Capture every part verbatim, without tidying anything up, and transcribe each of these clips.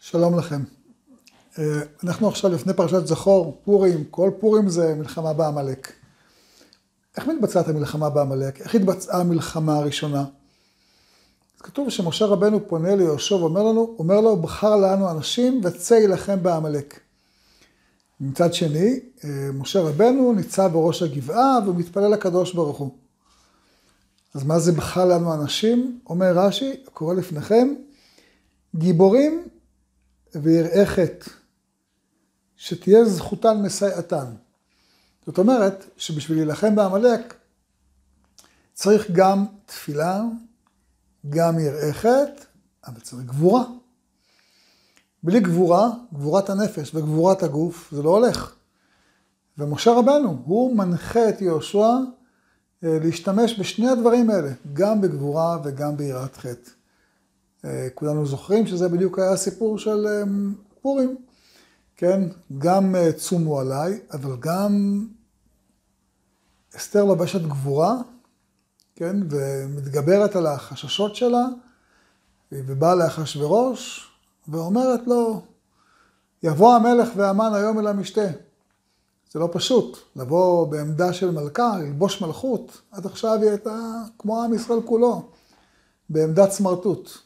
שלום לכם. אנחנו עכשיו לפני פרשת זכור, פורים, כל פורים זה מלחמה בעמלק. איך מתבצעת המלחמה בעמלק? איך התבצעה המלחמה הראשונה? אז כתוב שמשה רבנו פונה ליהושע ואומר לנו, אומר לו, בחר לנו אנשים וצא ילחם בעמלק. מצד שני, משה רבנו ניצב בראש הגבעה ומתפלל לקדוש ברוך הוא. אז מה זה בחר לנו אנשים? אומר רש"י, קורא לפניכם, גיבורים ויראי חטא, שתהיה זכותן מסייעתן. זאת אומרת שבשביל להילחם בעמלק צריך גם תפילה, גם יראי חטא, אבל צריך גבורה. בלי גבורה, גבורת הנפש וגבורת הגוף, זה לא הולך. ומשה רבנו, הוא מנחה את יהושע להשתמש בשני הדברים האלה, גם בגבורה וגם ביראת חטא. כולנו זוכרים שזה בדיוק היה הסיפור של פורים, כן? גם צומו עליי, אבל גם אסתר לובשת גבורה, כן? ומתגברת על החששות שלה, ובאה לאחשוורוש, ואומרת לו, יבוא המלך והמן היום אל המשתה. זה לא פשוט, לבוא בעמדה של מלכה, ללבוש מלכות, עד עכשיו היא הייתה כמו עם ישראל כולו, בעמדת סמרטוט.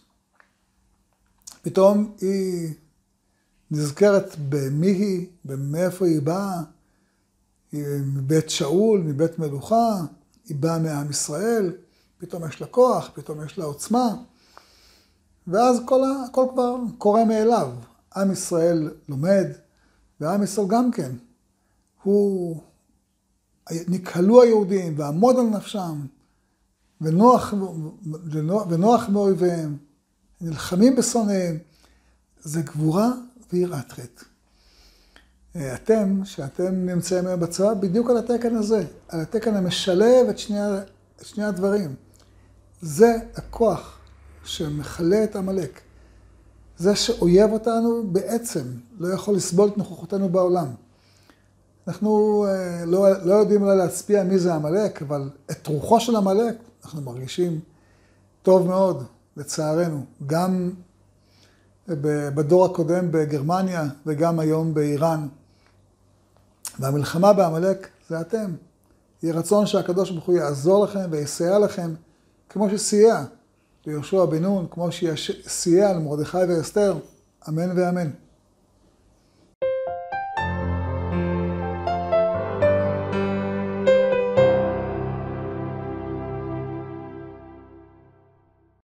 פתאום היא נזכרת במי היא, מאיפה היא באה, היא מבית שאול, מבית מלוכה, היא באה מעם ישראל, פתאום יש לה כוח, פתאום יש לה עוצמה, ואז כל, הכל כבר קורה מאליו. עם ישראל לומד, ועם ישראל גם כן. הוא, נקהלו היהודים ועמוד על נפשם, ונוח, ונוח מאויביהם, נלחמים בשונאיהם. זה גבורה ויראת חטא. אתם, שאתם נמצאים היום בצבא, בדיוק על התקן הזה, על התקן המשלב את שני, את שני הדברים. זה הכוח שמחלה את עמלק. זה שאויב אותנו בעצם, לא יכול לסבול את נוכחותנו בעולם. אנחנו לא, לא יודעים אולי להצביע מי זה עמלק, אבל את רוחו של עמלק אנחנו מרגישים טוב מאוד, לצערנו. גם בדור הקודם בגרמניה וגם היום באיראן. והמלחמה בעמלק זה אתם. יהיה רצון שהקדוש ברוך הוא יעזור לכם ויסייע לכם, כמו שסייע ליהושע בן נון, כמו שסייע למרדכי ואסתר. אמן ואמן.